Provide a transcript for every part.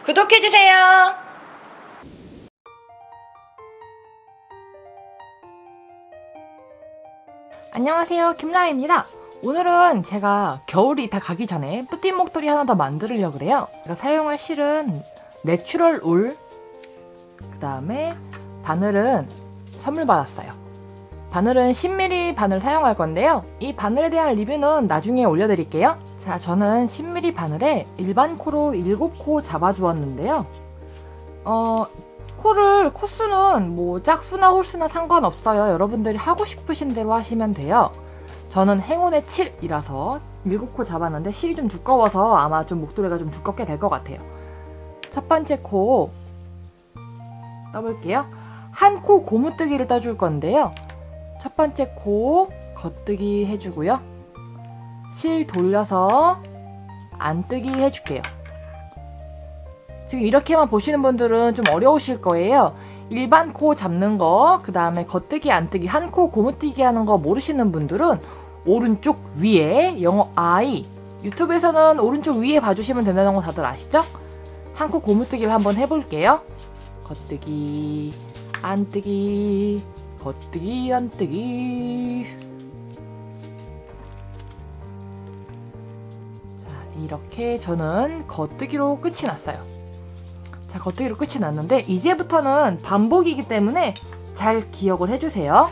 구독해주세요. 안녕하세요, 김나혜입니다. 오늘은 제가 겨울이 다 가기 전에 뿌띠 목도리 하나 더 만들려고 그래요. 제가 사용할 실은 내추럴 울, 그 다음에 바늘은 선물 받았어요. 바늘은 10mm 바늘 사용할 건데요. 이 바늘에 대한 리뷰는 나중에 올려드릴게요. 자, 저는 10mm 바늘에 일반 코로 7코 잡아주었는데요. 코수는 뭐 짝수나 홀수나 상관없어요. 여러분들이 하고 싶으신 대로 하시면 돼요. 저는 행운의 7이라서 7코 잡았는데 실이 좀 두꺼워서 아마 좀 목도리가 좀 두껍게 될 것 같아요. 첫 번째 코 떠볼게요. 한 코 고무뜨기를 떠줄 건데요. 첫 번째 코 겉뜨기 해주고요. 실 돌려서 안뜨기 해줄게요. 지금 이렇게만 보시는 분들은 좀 어려우실 거예요. 일반 코 잡는 거, 그 다음에 겉뜨기 안뜨기, 한 코 고무뜨기 하는 거 모르시는 분들은 오른쪽 위에 영어 I, 유튜브에서는 오른쪽 위에 봐주시면 된다는 거 다들 아시죠? 한 코 고무뜨기를 한번 해볼게요. 겉뜨기 안뜨기, 겉뜨기 안뜨기. 자, 이렇게 저는 겉뜨기로 끝이 났어요. 자, 겉뜨기로 끝이 났는데 이제부터는 반복이기 때문에 잘 기억을 해주세요.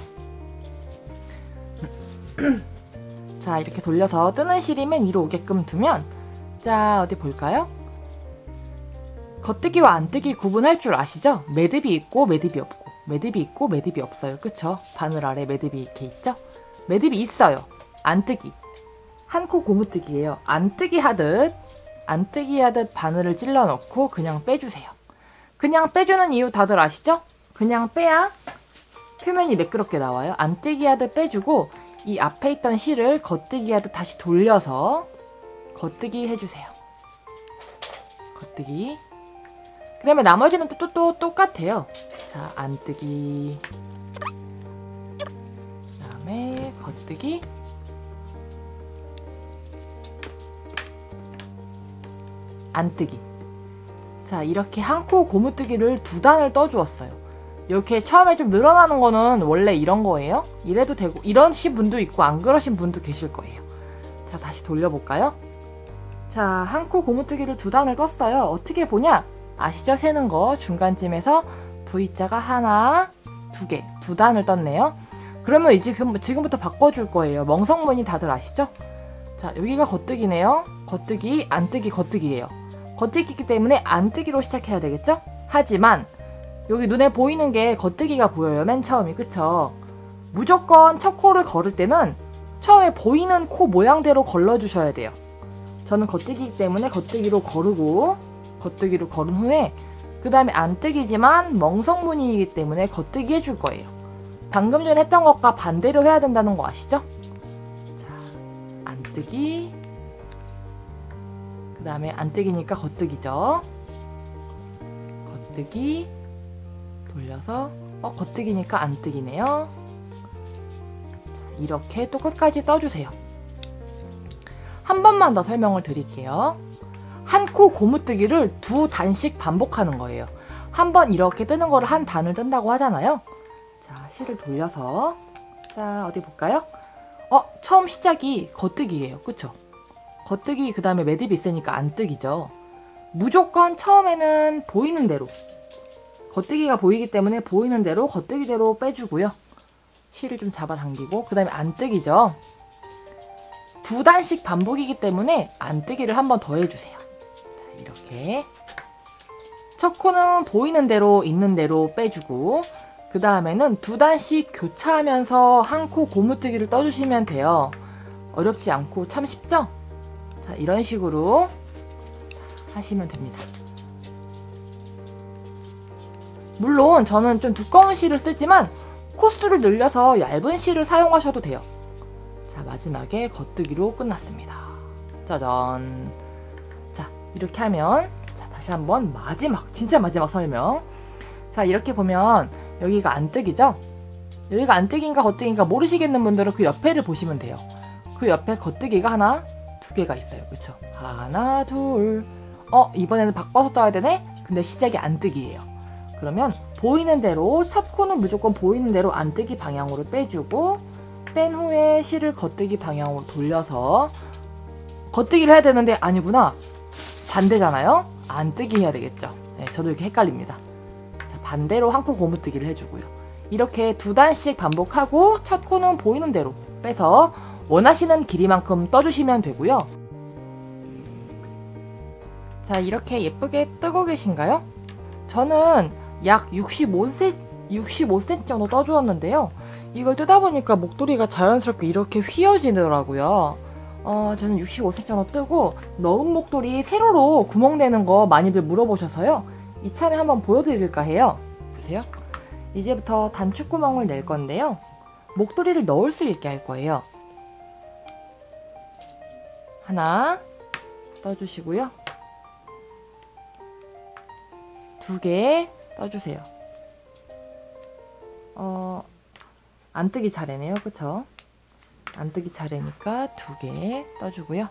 자, 이렇게 돌려서 뜨는 실이 맨 위로 오게끔 두면, 자, 어디 볼까요? 겉뜨기와 안뜨기 구분할 줄 아시죠? 매듭이 있고 매듭이 없고, 매듭이 있고 매듭이 없어요. 그쵸? 바늘 아래 매듭이 이렇게 있죠? 매듭이 있어요. 안뜨기. 한 코 고무뜨기예요. 안뜨기 하듯 바늘을 찔러 넣고 그냥 빼주세요. 그냥 빼주는 이유 다들 아시죠? 그냥 빼야 표면이 매끄럽게 나와요. 안뜨기 하듯 빼주고 이 앞에 있던 실을 겉뜨기 하듯 다시 돌려서 겉뜨기 해주세요. 겉뜨기. 그 다음에 나머지는 또 똑같아요. 자, 안뜨기, 그 다음에 겉뜨기, 안뜨기. 자, 이렇게 한 코 고무뜨기를 2단을 떠주었어요. 이렇게 처음에 좀 늘어나는 거는 원래 이런 거예요. 이래도 되고 이러신 분도 있고 안 그러신 분도 계실 거예요. 자, 다시 돌려볼까요? 자, 한 코 고무뜨기를 2단을 떴어요. 어떻게 보냐? 아시죠? 세는 거 중간쯤에서 V자가 하나, 2개, 2단을 떴네요. 그러면 이제 지금부터 바꿔줄 거예요. 멍석무늬 다들 아시죠? 자, 여기가 겉뜨기네요. 겉뜨기, 안뜨기, 겉뜨기예요. 겉뜨기이기 때문에 안뜨기로 시작해야 되겠죠? 하지만 여기 눈에 보이는 게 겉뜨기가 보여요. 맨 처음이. 그쵸? 무조건 첫 코를 걸을 때는 처음에 보이는 코 모양대로 걸러주셔야 돼요. 저는 겉뜨기이기 때문에 겉뜨기로 거르고 겉뜨기로 걸은 후에 그 다음에 안뜨기지만 멍석무늬이기 때문에 겉뜨기 해줄 거예요. 방금 전에 했던 것과 반대로 해야 된다는 거 아시죠? 자, 안뜨기, 그 다음에 안뜨기니까 겉뜨기죠. 겉뜨기 돌려서 겉뜨기니까 안뜨기네요. 이렇게 또 끝까지 떠주세요. 한 번만 더 설명을 드릴게요. 한 코 고무뜨기를 2단씩 반복하는 거예요. 한 번 이렇게 뜨는 거를 한 단을 뜬다고 하잖아요. 자, 실을 돌려서, 자, 어디 볼까요? 처음 시작이 겉뜨기예요. 그쵸? 겉뜨기, 그 다음에 매듭이 있으니까 안뜨기죠. 무조건 처음에는 보이는 대로, 겉뜨기가 보이기 때문에 보이는 대로 겉뜨기대로 빼주고요. 실을 좀 잡아당기고, 그 다음에 안뜨기죠. 2단씩 반복이기 때문에 안뜨기를 한 번 더 해주세요. 자, 이렇게 첫 코는 보이는 대로 있는 대로 빼주고, 그 다음에는 2단씩 교차하면서 한 코 고무뜨기를 떠주시면 돼요. 어렵지 않고 참 쉽죠? 자, 이런 식으로 하시면 됩니다. 물론 저는 좀 두꺼운 실을 쓰지만 코수를 늘려서 얇은 실을 사용하셔도 돼요. 자, 마지막에 겉뜨기로 끝났습니다. 짜잔. 자, 이렇게 하면, 자, 다시 한번 진짜 마지막 설명. 자, 이렇게 보면 여기가 안뜨기죠? 여기가 안뜨기인가 겉뜨기인가 모르시겠는 분들은 그 옆에를 보시면 돼요. 그 옆에 겉뜨기가 하나, 두 개가 있어요. 그쵸? 하나, 둘. 이번에는 바꿔서 떠야 되네? 근데 시작이 안뜨기예요. 그러면 보이는 대로, 첫 코는 무조건 보이는 대로 안뜨기 방향으로 빼주고, 뺀 후에 실을 겉뜨기 방향으로 돌려서, 겉뜨기를 해야 되는데 아니구나, 반대잖아요? 안뜨기 해야 되겠죠. 네, 저도 이렇게 헷갈립니다. 자, 반대로 한 코 고무뜨기를 해주고요. 이렇게 2단씩 반복하고 첫 코는 보이는 대로 빼서 원하시는 길이만큼 떠주시면 되고요. 자, 이렇게 예쁘게 뜨고 계신가요? 저는 약 65cm 정도 떠주었는데요. 이걸 뜨다 보니까 목도리가 자연스럽게 이렇게 휘어지더라고요. 저는 65cm 정도 뜨고, 넣은 목도리 세로로 구멍 내는 거 많이들 물어보셔서요. 이참에 한번 보여드릴까 해요. 보세요. 이제부터 단축구멍을 낼 건데요. 목도리를 넣을 수 있게 할 거예요. 하나 떠주시고요. 2개 떠주세요. 안 뜨기 차례네요. 그쵸? 안 뜨기 차례니까 2개 떠주고요.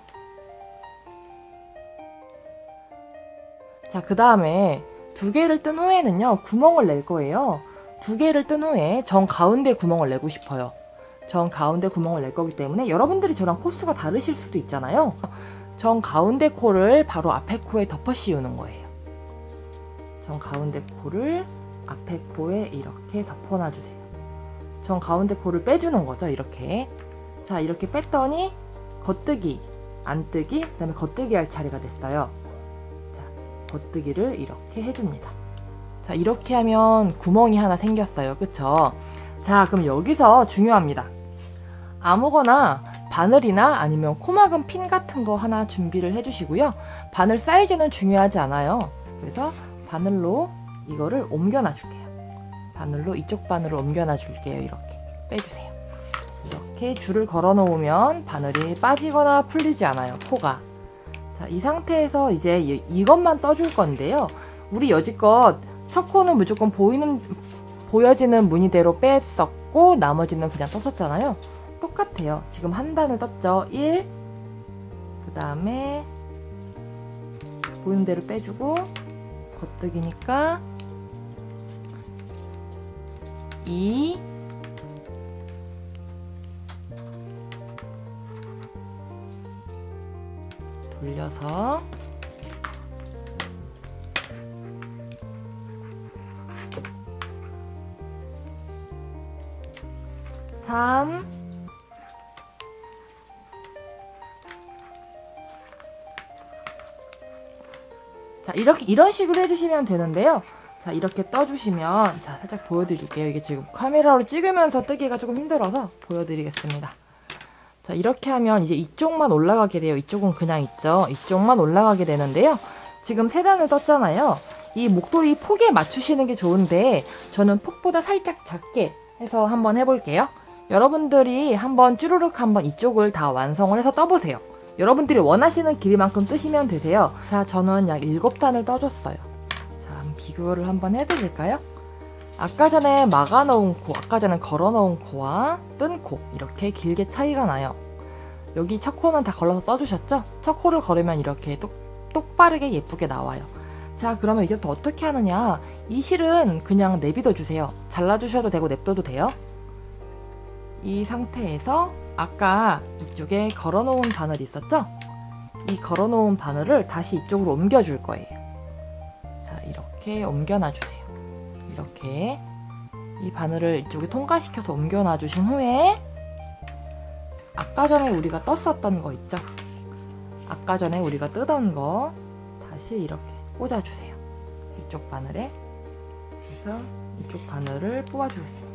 자, 그 다음에 2개를 뜬 후에는요, 구멍을 낼 거예요. 2개를 뜬 후에 정 가운데 구멍을 내고 싶어요. 정 가운데 구멍을 낼 거기 때문에 여러분들이 저랑 코수가 다르실 수도 있잖아요. 정 가운데 코를 바로 앞에 코에 덮어 씌우는 거예요. 정 가운데 코를 앞에 코에 이렇게 덮어 놔주세요. 정 가운데 코를 빼주는 거죠. 이렇게. 자, 이렇게 뺐더니 겉뜨기, 안뜨기, 그 다음에 겉뜨기 할 차례가 됐어요. 자, 겉뜨기를 이렇게 해줍니다. 자, 이렇게 하면 구멍이 하나 생겼어요. 그쵸? 자, 그럼 여기서 중요합니다. 아무거나 바늘이나 아니면 코막은 핀 같은 거 하나 준비를 해주시고요. 바늘 사이즈는 중요하지 않아요. 그래서 바늘로 이거를 옮겨놔 줄게요. 바늘로 이쪽 바늘을 옮겨놔 줄게요. 이렇게 빼주세요. 이렇게 줄을 걸어 놓으면 바늘이 빠지거나 풀리지 않아요. 코가. 자, 이 상태에서 이제 이것만 떠줄 건데요. 우리 여지껏 첫 코는 무조건 보여지는 무늬대로 뺐었고 나머지는 그냥 떴었잖아요. 똑같아요. 지금 한 단을 떴죠. 1, 그 다음에 보이는 대로 빼주고, 겉뜨기니까 2, 돌려서 3, 자, 이런 식으로 해주시면 되는데요. 자, 이렇게 떠주시면, 자, 살짝 보여드릴게요. 이게 지금 카메라로 찍으면서 뜨기가 조금 힘들어서 보여드리겠습니다. 자, 이렇게 하면 이제 이쪽만 올라가게 돼요. 이쪽은 그냥 있죠. 이쪽만 올라가게 되는데요. 지금 3단을 떴잖아요. 이 목도리 폭에 맞추시는 게 좋은데 저는 폭보다 살짝 작게 해서 한번 해볼게요. 여러분들이 한번 쭈루룩 한번 이쪽을 다 완성을 해서 떠보세요. 여러분들이 원하시는 길이만큼 뜨시면 되세요. 자, 저는 약 7단을 떠줬어요. 자, 비교를 한번 해드릴까요? 아까 전에 막아놓은 코, 아까 전에 걸어놓은 코와 뜬 코, 이렇게 길게 차이가 나요. 여기 첫 코는 다 걸러서 떠주셨죠? 첫 코를 걸으면 이렇게 똑바르게 예쁘게 나와요. 자, 그러면 이제부터 어떻게 하느냐. 이 실은 그냥 내비둬 주세요. 잘라주셔도 되고 냅둬도 돼요. 이 상태에서 아까 이쪽에 걸어놓은 바늘 있었죠? 이 걸어놓은 바늘을 다시 이쪽으로 옮겨줄 거예요. 자, 이렇게 옮겨놔주세요. 이렇게 이 바늘을 이쪽에 통과시켜서 옮겨놔주신 후에 아까 전에 우리가 떴었던 거 있죠? 아까 전에 우리가 뜨던 거 다시 이렇게 꽂아주세요. 이쪽 바늘에. 그래서 이쪽 바늘을 뽑아주겠습니다.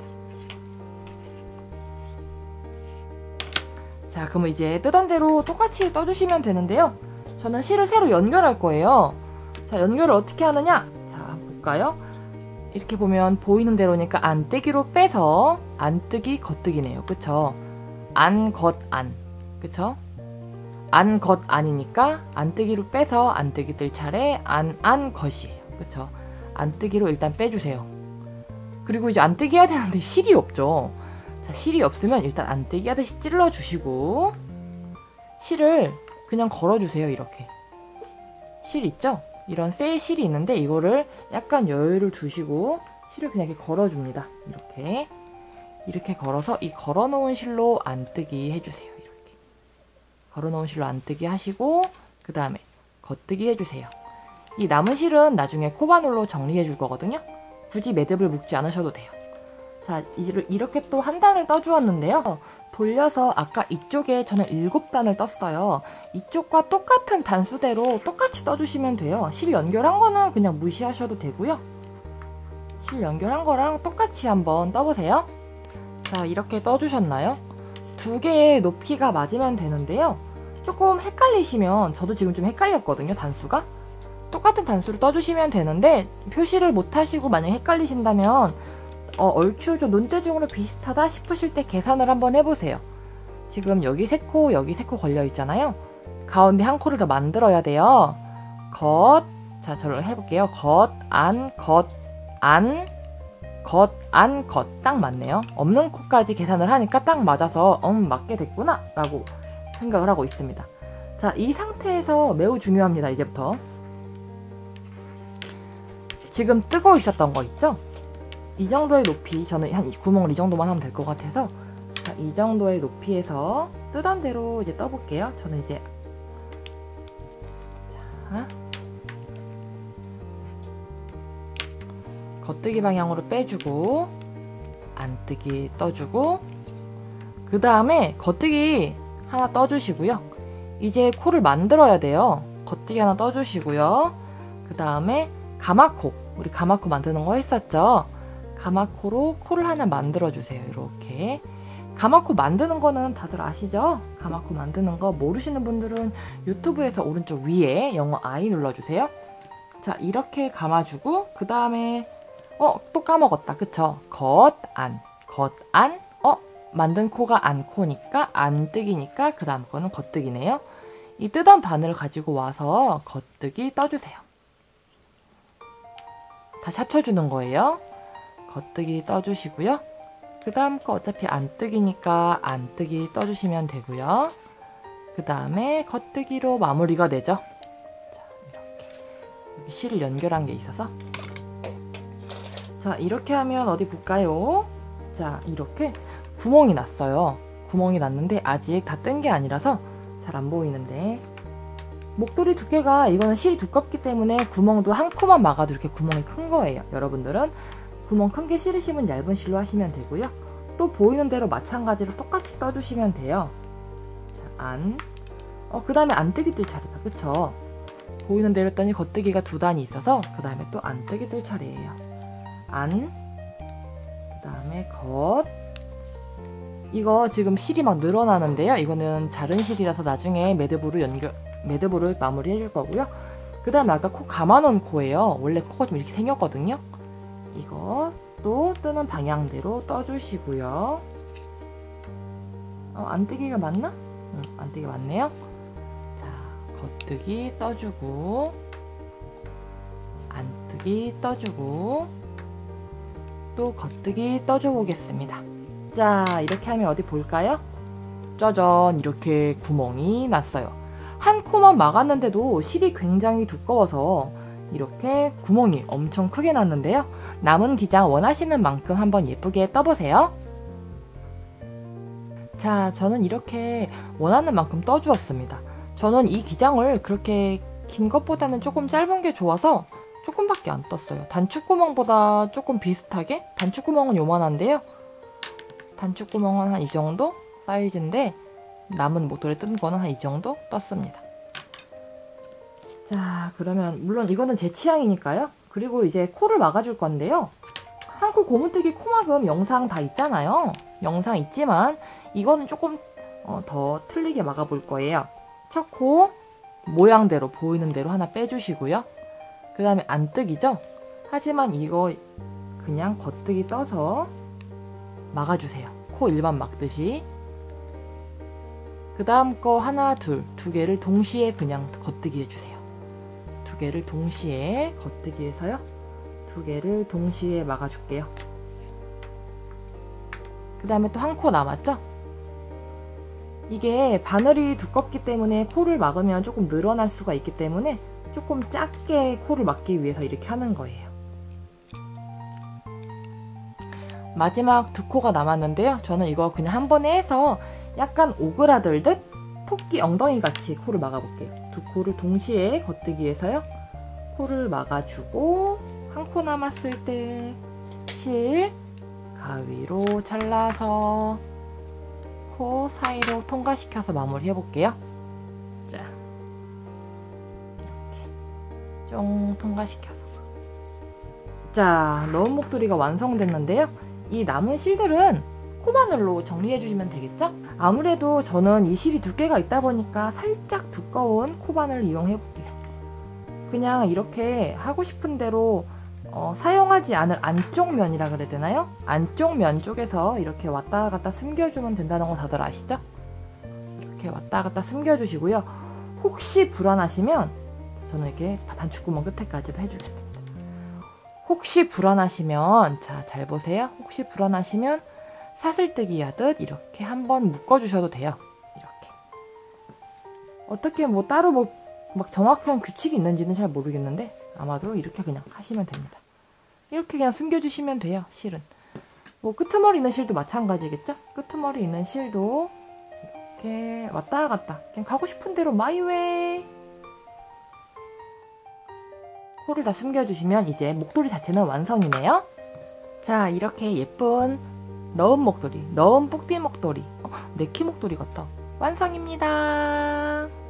자, 그러면 이제 뜨던 대로 똑같이 떠주시면 되는데요. 저는 실을 새로 연결할 거예요. 자, 연결을 어떻게 하느냐? 자, 한번 볼까요? 이렇게 보면 보이는 대로니까 안뜨기로 빼서 안뜨기, 겉뜨기네요. 그쵸? 안, 겉, 안. 그쵸? 안, 겉, 안이니까 안뜨기로 빼서 안뜨기 뜰 차례 안, 겉이에요. 그쵸? 안뜨기로 일단 빼주세요. 그리고 이제 안뜨기 해야 되는데 실이 없죠. 자, 실이 없으면 일단 안뜨기 하듯이 찔러주시고 실을 그냥 걸어주세요. 이렇게 실 있죠? 이런 쇠 실이 있는데 이거를 약간 여유를 두시고 실을 그냥 이렇게 걸어줍니다. 이렇게 걸어서 이 걸어놓은 실로 안뜨기 해주세요. 이렇게 걸어놓은 실로 안뜨기 하시고 그 다음에 겉뜨기 해주세요. 이 남은 실은 나중에 코바늘로 정리해 줄 거거든요. 굳이 매듭을 묶지 않으셔도 돼요. 자, 이렇게 또 한 단을 떠주었는데요. 돌려서 아까 이쪽에 저는 7단을 떴어요. 이쪽과 똑같은 단수대로 똑같이 떠주시면 돼요. 실 연결한 거는 그냥 무시하셔도 되고요. 실 연결한 거랑 똑같이 한번 떠보세요. 자, 이렇게 떠주셨나요? 두 개의 높이가 맞으면 되는데요. 조금 헷갈리시면, 저도 지금 좀 헷갈렸거든요, 단수가. 똑같은 단수를 떠주시면 되는데 표시를 못하시고 만약 헷갈리신다면 얼추 좀 논대중으로 비슷하다 싶으실 때 계산을 한번 해보세요. 지금 여기 3코, 여기 3코 걸려있잖아요. 가운데 한 코를 더 만들어야 돼요. 자, 저를 해볼게요. 겉, 안, 겉, 안, 겉, 안, 겉. 딱 맞네요. 없는 코까지 계산을 하니까 딱 맞아서 맞게 됐구나 라고 생각을 하고 있습니다. 자, 이 상태에서 매우 중요합니다. 이제부터. 지금 뜨고 있었던 거 있죠? 이 정도의 높이, 저는 한 구멍을 이 정도만 하면 될 것 같아서, 자, 이 정도의 높이에서 뜨던 대로 이제 떠볼게요. 저는 이제, 자, 겉뜨기 방향으로 빼주고, 안뜨기 떠주고, 그 다음에 겉뜨기 하나 떠주시고요. 이제 코를 만들어야 돼요. 겉뜨기 하나 떠주시고요. 그 다음에 가마코, 우리 가마코 만드는 거 했었죠? 가마코로 코를 하나 만들어주세요. 이렇게. 가마코 만드는 거는 다들 아시죠? 가마코 만드는 거 모르시는 분들은 유튜브에서 오른쪽 위에 영어 I 눌러주세요. 자, 이렇게 감아주고 그 다음에 또 까먹었다. 그쵸? 겉, 안, 만든 코가 안 코니까 안뜨기니까 그 다음 거는 겉뜨기네요. 이 뜨던 바늘을 가지고 와서 겉뜨기 떠주세요. 다시 합쳐주는 거예요. 겉뜨기 떠주시고요. 그 다음 거 어차피 안뜨기니까 안뜨기 떠주시면 되고요. 그 다음에 겉뜨기로 마무리가 되죠. 자, 이렇게 여기 실을 연결한 게 있어서, 자, 이렇게 하면 어디 볼까요? 자, 이렇게 구멍이 났어요. 구멍이 났는데 아직 다 뜬 게 아니라서 잘 안 보이는데, 목도리 두께가, 이거는 실이 두껍기 때문에 구멍도 한 코만 막아도 이렇게 구멍이 큰 거예요. 여러분들은 구멍 큰 게 싫으시면 얇은 실로 하시면 되고요. 또 보이는 대로 마찬가지로 똑같이 떠주시면 돼요. 자, 안. 그 다음에 안뜨기 뜰 차례다. 그쵸? 보이는 대로 했더니 겉뜨기가 2단이 있어서 그 다음에 또 안뜨기 뜰 차례예요. 안. 그 다음에 겉. 이거 지금 실이 막 늘어나는데요. 이거는 자른 실이라서 나중에 매듭으로 마무리 해줄 거고요. 그 다음에 아까 코 감아놓은 코예요. 원래 코가 좀 이렇게 생겼거든요. 이거 또 뜨는 방향대로 떠주시고요. 안뜨기가 맞나? 안뜨기 맞네요. 자, 겉뜨기 떠주고, 안뜨기 떠주고, 또 겉뜨기 떠줘 보겠습니다. 자, 이렇게 하면 어디 볼까요? 짜잔, 이렇게 구멍이 났어요. 한 코만 막았는데도 실이 굉장히 두꺼워서 이렇게 구멍이 엄청 크게 났는데요. 남은 기장 원하시는 만큼 한번 예쁘게 떠보세요. 자, 저는 이렇게 원하는 만큼 떠주었습니다. 저는 이 기장을 그렇게 긴 것보다는 조금 짧은 게 좋아서 조금밖에 안 떴어요. 단축구멍보다 조금 비슷하게? 단축구멍은 요만한데요. 단축구멍은 한 이 정도 사이즈인데 남은 목도리 뜬 거는 한 이 정도 떴습니다. 자, 그러면 물론 이거는 제 취향이니까요. 그리고 이제 코를 막아줄 건데요. 한 코 고무뜨기 코막음 영상 다 있잖아요. 영상 있지만 이거는 조금 더 틀리게 막아볼 거예요. 첫 코 모양대로 보이는 대로 하나 빼주시고요. 그 다음에 안뜨기죠. 하지만 이거 그냥 겉뜨기 떠서 막아주세요. 코 일반 막듯이. 그 다음 거 하나, 두 개를 동시에 그냥 겉뜨기 해주세요. 2개를 동시에 겉뜨기 해서요. 2개를 동시에 막아줄게요. 그 다음에 또 한 코 남았죠? 이게 바늘이 두껍기 때문에 코를 막으면 조금 늘어날 수가 있기 때문에 조금 작게 코를 막기 위해서 이렇게 하는 거예요. 마지막 두 코가 남았는데요. 저는 이거 그냥 한 번에 해서 약간 오그라들듯 토끼 엉덩이 같이 코를 막아볼게요. 두 코를 동시에 겉뜨기해서요. 코를 막아주고 한 코 남았을 때 실 가위로 잘라서 코 사이로 통과시켜서 마무리 해볼게요. 자, 이렇게 쫑 통과시켜서. 자, 너은 목도리가 완성됐는데요. 이 남은 실들은 코바늘로 정리해주시면 되겠죠? 아무래도 저는 이 실이 두께가 있다 보니까 살짝 두꺼운 코바늘을 이용해볼게요. 그냥 이렇게 하고 싶은 대로 사용하지 않을 안쪽 면이라 그래야 되나요? 안쪽 면 쪽에서 이렇게 왔다 갔다 숨겨주면 된다는 거 다들 아시죠? 이렇게 왔다 갔다 숨겨주시고요. 혹시 불안하시면 저는 이렇게 단추구멍 끝에까지도 해주겠습니다. 혹시 불안하시면, 자, 잘 보세요. 혹시 불안하시면 사슬뜨기 하듯 이렇게 한번 묶어주셔도 돼요. 이렇게. 어떻게 뭐 따로 막 정확한 규칙이 있는지는 잘 모르겠는데 아마도 이렇게 그냥 하시면 됩니다. 이렇게 그냥 숨겨주시면 돼요. 실은. 뭐 끄트머리 있는 실도 마찬가지겠죠? 끄트머리 있는 실도 이렇게 왔다 갔다 그냥 가고 싶은 대로 마이웨이 코를 다 숨겨주시면 이제 목도리 자체는 완성이네요. 자, 이렇게 예쁜 너은 목도리, 너은 뿍비 목도리, 네키 목도리 같다. 완성입니다.